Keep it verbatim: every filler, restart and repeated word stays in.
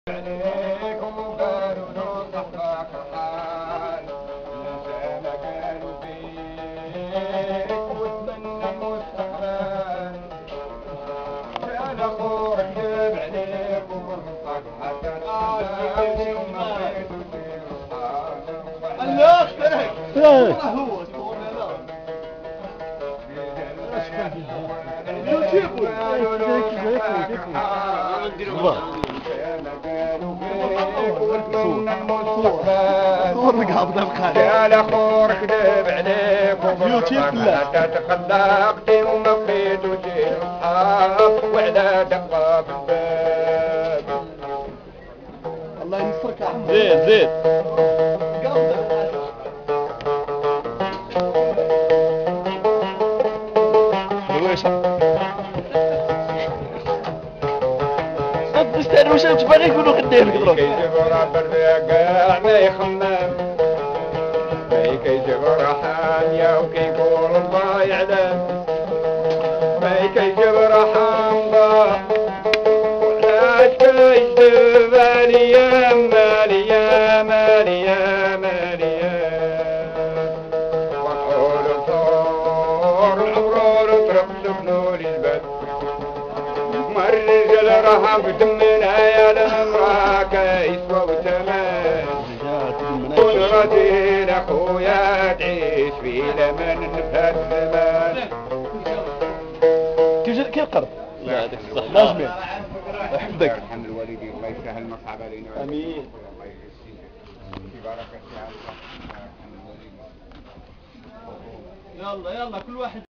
عليكم وقالوا له صحبك الحال نسى ما قالوا فيك وتمنى المستقبل كان اخوك كذب عليك وبرصك حتى تعالى وما بيت وسير اصحابك الله اخترك والله هو اسمه يا لخور كذب عليك وبرصك حتى تخلقت وما بقيت وسير اصحاب وعلى دقة بالباب الله ينصرك يا عم. زيد زيد دويش تستاهل وش تبغي يقولوا قدام يقدروا كيجيب راه الرقاع ما يخمم ما كيجيب رحانيا وكيقول الله يعلم ما كيجيب رحان الله وعلاش كيجذب عليا ماليا ماليا ماليا وطول الثور العبرور طرق سكنوا البد ما الرجال راه بدمنا يا المراه كيسوى وثمن قدرتي لاخويا تعيش في لمن في الزمان كيف كيف قرب؟ لا هذاك الصح لازم يحفظك يرحم الوالدين الله يسهل المصعب علينا امين الله يجزيك ببركه الله يرحم الوالدين يلا يلا كل واحد